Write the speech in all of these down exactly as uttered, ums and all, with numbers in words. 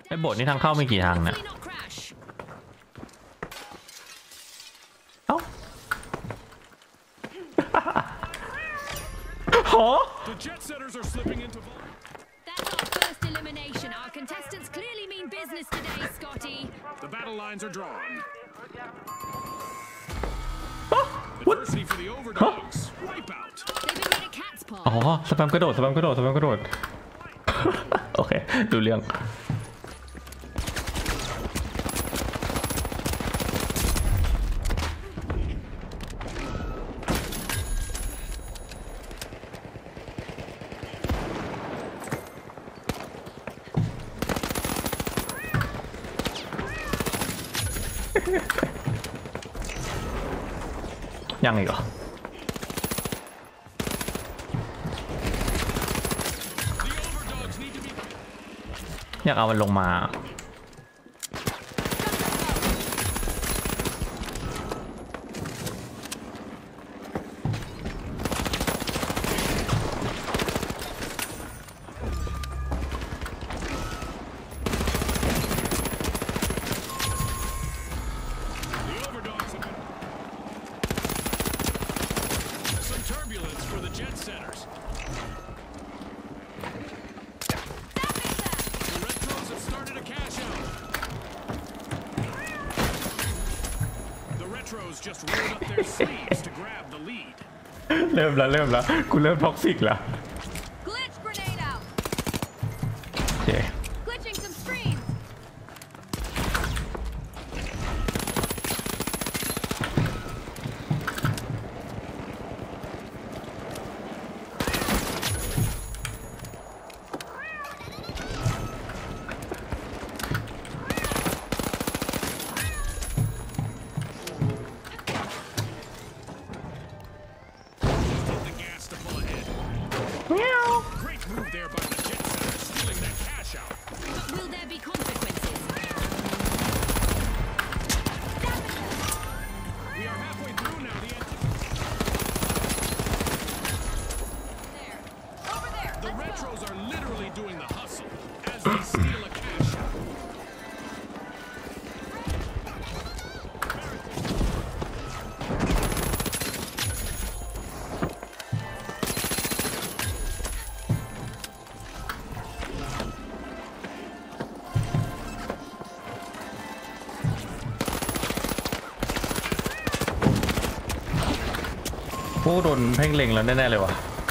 ไอ้โบสถ์นี่ทางเข้ามีกี่ทางเนี่ยเอ้าโห The jet setters are slipping into. That's our first elimination. Our contestants clearly mean business today, Scotty. The battle lines are drawn. What? Adversity for the overdogs. Wipeout. They've been made a cat's paw. อ๋อสแปมกระโดดสแปมกระโดดสแปมกระโดด โอเคดูเรื่องยังอีกเหรออยากเอามันลงมาเริ่มแล้วเริ่มแล้วกูเริ่มท็อกซิกแล้วโอเคพวกโดนเพ่งเล็งแล้วแน่ๆเลยวะ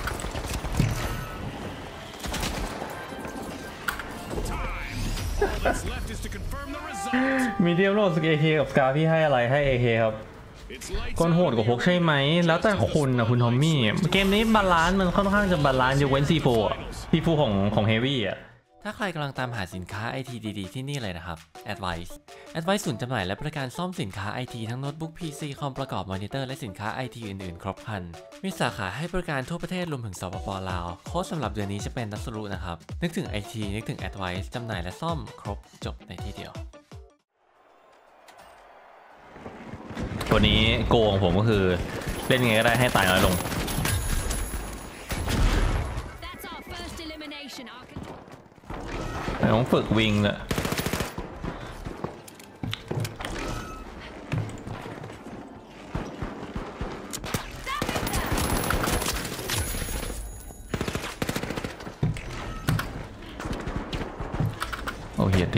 มีเดียมโรสเอเคกับสกาพี่ให้อะไรให้เอเคครับก้นโหดกว่าพกใช่ไหมแล้วแต่คุณนะคุณทอมมี่เกมนี้บาลานซ์มันค่อนข้างจะบาลานซ์ยกเว้นซีโฟอ่ะซีโฟของของเฮฟวี่อ่ะถ้าใครกำลังตามหาสินค้า ไอ ที ดีๆที่นี่เลยนะครับ Advice Advice ศูนย์จำหน่ายและบริการซ่อมสินค้า ไอ ที ทั้งโน้ตบุ๊ก พี ซี คอมประกอบมอนิเตอร์และสินค้า ไอ ที อื่นๆครบครันมีสาขาให้บริการทั่วประเทศรวมถึงสปป.ลาวโค้ดสำหรับเดือนนี้จะเป็นนัสรุนะครับนึกถึง ไอ ที นึกถึง Advice จำหน่ายและซ่อมครบจบในที่เดียวตัวนี้โกงผมก็คือเล่นไงก็ได้ให้ตายน้อยลงต้องฝึกวิ่งเลยโอ้เหี้ยดิ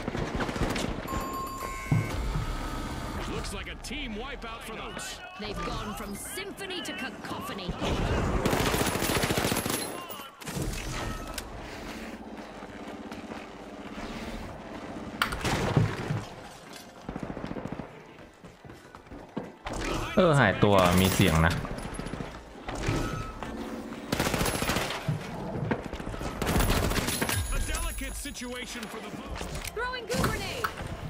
Team wipeout for those. They've gone from symphony to cacophony. เออหายตัวมีเสียงนะ A delicate situation for the boat. Throwing goo grenade.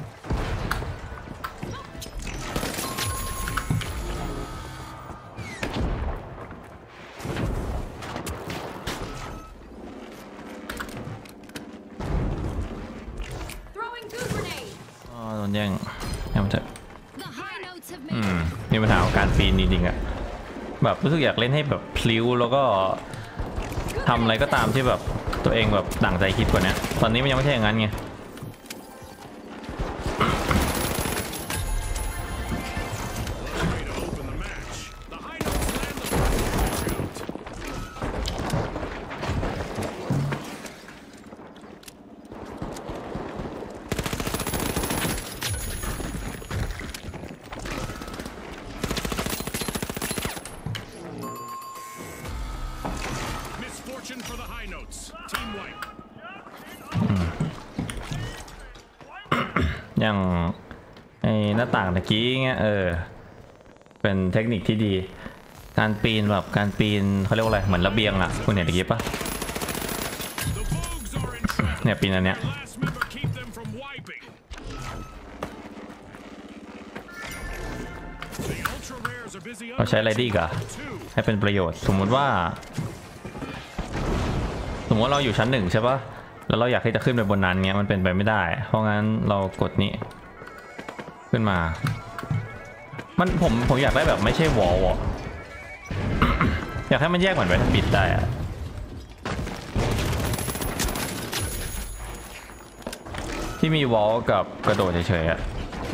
Throwing goo grenade. อ๋อโดนแย่งแย่งเถอะอืมมีปัญหาของการปีนจริงๆอะแบบรู้สึกอยากเล่นให้แบบพลิ้วแล้วก็ทำอะไรก็ตามที่แบบตัวเองแบบดั่งใจคิดกว่านี้ตอนนี้มันยังไม่ใช่อย่างนั้นไงอย่างไอ้หน้าต่างตะกี้เงี้ยเออเป็นเทคนิคที่ดีการปีนแบบการปีนเขาเรียกว่าอะไรเหมือนระเบียงอ่ะคุณเห็นตะกี้ปะเนี่ยปีนอันเนี้ยเราใช้อะไรดีกะให้เป็นประโยชน์สมมุติว่าสมมติว่าเราอยู่ชั้นหนึ่งใช่ปะแล้วเราอยากให้จะขึ้นไปบนนั้นเงี้ยมันเป็นไปไม่ได้เพราะงั้นเรากดนี้ขึ้นมามันผมผมอยากได้แบบไม่ใช่วอลอ่ะ อยากให้มันแยกเหมือนไว้ถ้าปิดได้อะที่มีวอลกับกระโดดเฉยๆอะ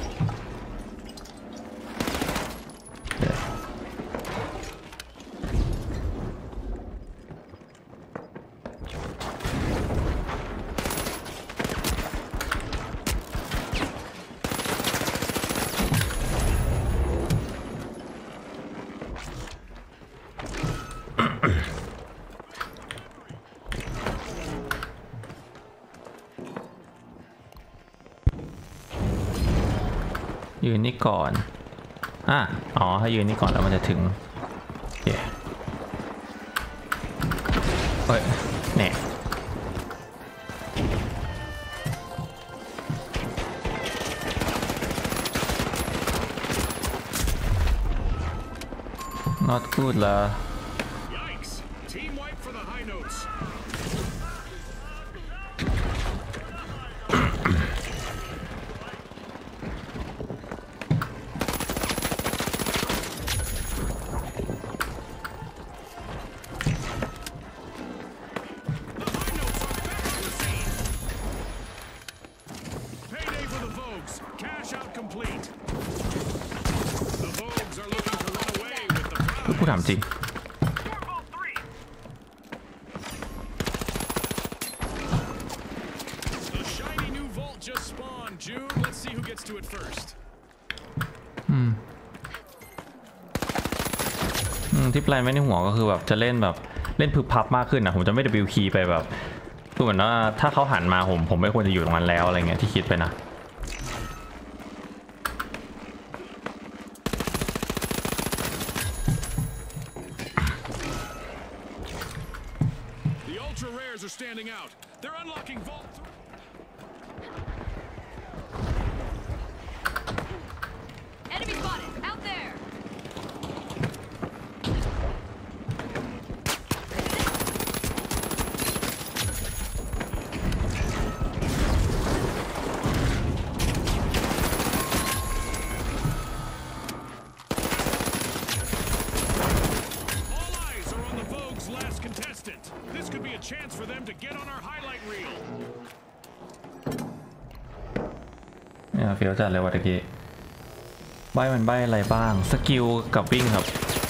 ยืนนี่ก่อนอ่ะอ๋อถ้ายืนนี่ก่อนแล้วมันจะถึงโอเคเฮ้ยเนี่ย not good ละผู้ถามจริงอืมที่แปลไม่ในหัวก็คือแบบจะเล่นแบบเล่นพึบพับมากขึ้นนะผมจะไม่ได้บิวคีไปแบบคือเหมือนว่าถ้าเขาหันมาผมผมไม่ควรจะอยู่ตรงนั้นแล้วอะไรเงี้ยที่คิดไปนะ Are standing out. They're unlocking vault. Enemy spotted out there. All eyes are on the Vogue's last contestant. This could be a chance for them to get on our highlight reel. เนี่ยเฟี้ยวจัดเลยวันตะกี้ใบมันใบอะไรบ้างสกิลกับวิ่งครับ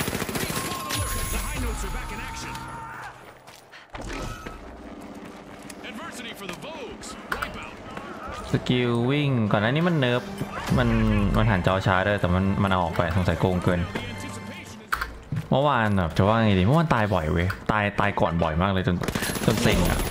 สกิลวิ่งก่อนหน้านี้มันเนิร์ฟมันมันหันจอช้าเลยแต่มันมันเอาออกไปสงสัยโกงเกินเมื่อวานแบบจะว่าไงดีเมื่อวานตายบ่อยเว้ยตายตายก่อนบ่อยมากเลยจนจนเซ็งอ่ะ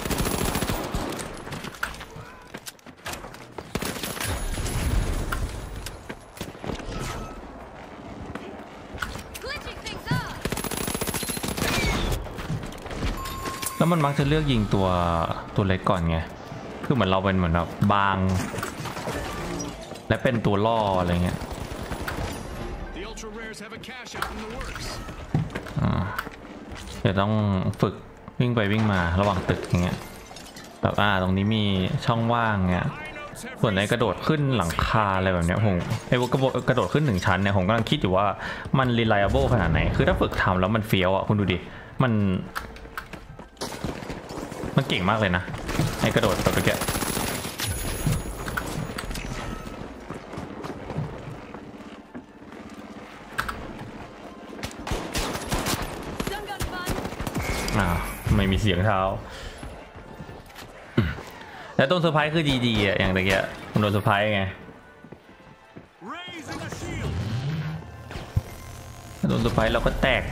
แล้วมันมักจะเลือกยิงตัวตัวเล็กก่อนไงคือเหมือนเราเป็นเหมือนแบบบางและเป็นตัวล่ออะไรเงี้ยเดี๋ยวต้องฝึกวิ่งไปวิ่งมาระหว่างตึกอย่างเงี้ยแบบอ่าตรงนี้มีช่องว่างเงี้ยส่วนในกระโดดขึ้นหลังคาอะไรแบบเนี้ยผมไอ้กระโดดขึ้นหนึ่งชั้นเนี่ยผมกำลังคิดอยู่ว่ามัน reliable ขนาดไหนคือถ้าฝึกทำแล้วมันเฟี้ยวอ่ะคุณดูดิมันมันเก่งมากเลยนะไอ้กระโดดแบบเมื่อกี้อ่าไม่มีเสียงเท้าแล้วต้นเซอร์ไพรส์คือดีๆอ่ะอย่างตะกี้ผมโดนเซอร์ไพรส์ไงโดนเซอร์ไพรส์เราก็แตก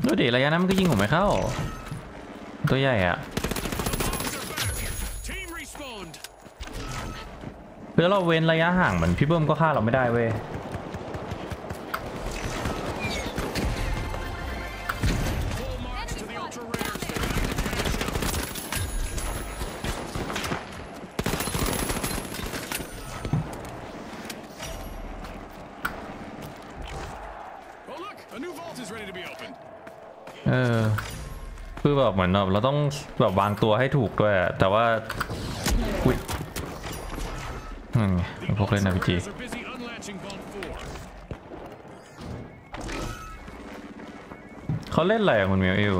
ดูดิระยะนั้นมันก็ยิงผมไม่เข้าตัวใหญ่อะ Team respawned. คือเราเว้นระยะห่างเหมือนพี่เบิ้มก็ฆ่าเราไม่ได้เว้ย Full marks to the ultra rares. Oh look, a new vault is ready to be opened. เออคือแบบเหมือนแบบเราต้องแบบวางตัวให้ถูกด้วยอะแต่ว่าอุ๊ยอืมพวกเล่น อาร์ พี จี Operators are busy unlatching vault four. เขาเล่นอะไรอะคุณมิวอิว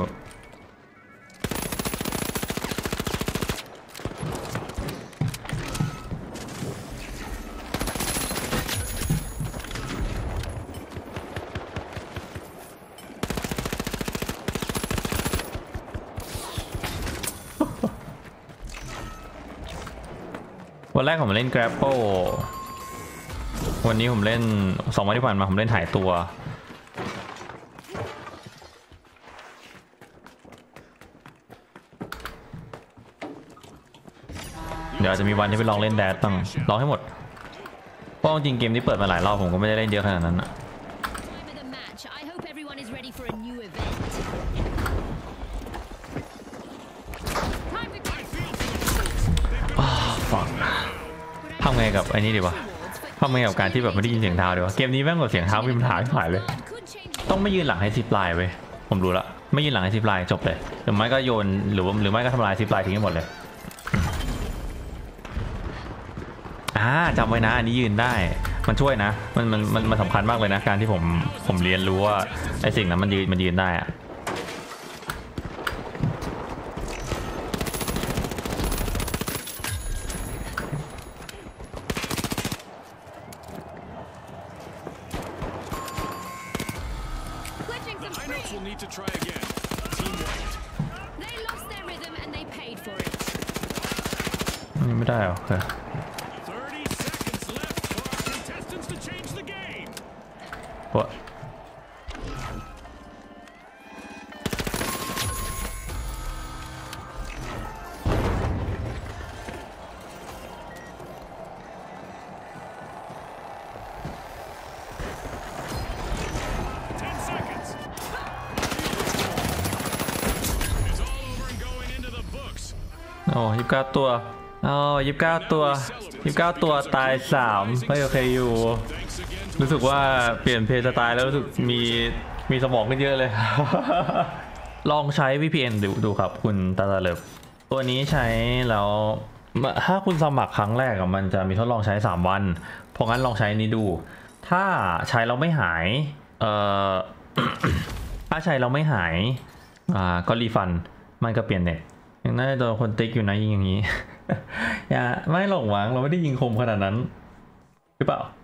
วันแรกผมเล่น Grapple วันนี้ผมเล่นสองวันที่ผ่านมาผมเล่นถ่ายตัวเดี๋ยวอาจจะมีวันที่ไปลองเล่นแดดต้องลองให้หมดเพราะจริงเกมนี้เปิดมาหลายรอบผมก็ไม่ได้เล่นเยอะขนาดนั้นอะ Time of the match. I hope everyone is ready for a new event. Time to I feel for the folks. They've been ฟังทำไงกับไอ้นี่ดีวะทำไงกับการที่แบบไม่ได้ยินเสียงเท้าดีวะเกมนี้แม่งกับเสียงเท้ามีปัญหาที่หายเลย could change. ต้องไม่ยืนหลังให้ซิปไลน์เว้ยผมรู้ละไม่ยืนหลังให้ซิปไลน์จบเลยหรือไม่ก็โยนหรือว่าหรือไม่ก็ทำลายซิปไลน์ทิ้งให้หมดเลยอ่าจำไว้นะอันนี้ยืนได้มันช่วยนะมันมันมันมันสำคัญมากเลยนะการที่ผมผมเรียนรู้ว่าไอ้สิ่งนั้นมันยืนมันยืนได้อะ Glitching some I know free. we'll need to try again. Team wiped. They lost their rhythm and they paid for it. นี่ไม่ได้หรอโอเค thirty seconds left for our contestants to change the game. วะ ten seconds. It's all over and going into the books. โอ้ยี่สิบเก้าตัวอ๋อยี่สิบเก้าตัวยี่สิบเก้าตัวตายสามไม่โอเคอยู่ Thanks again to รู้สึกว่าเปลี่ยนเพลย์สไตล์แล้วรู้สึกมีมีสมองขึ้นเยอะเลย ลองใช้ วี พี เอ็น ดูดูครับคุณตาตาเลิฟตัวนี้ใช้แล้วถ้าคุณสมัครครั้งแรกอะมันจะมีทดลองใช้สามวันเพราะงั้นลองใช้นี้ดู ถ้าใช้แล้วไม่หายเอ่อ ถ้าใช้แล้วไม่หายอ่าก็รีฟันมันก็เปลี่ยนเน็ตยังน่าจะโดนคนติ๊กอยู่นะยิงอย่างนี้ อย่าไม่หลงหวังเราไม่ได้ยิงคมขนาดนั้นหรือเปล่า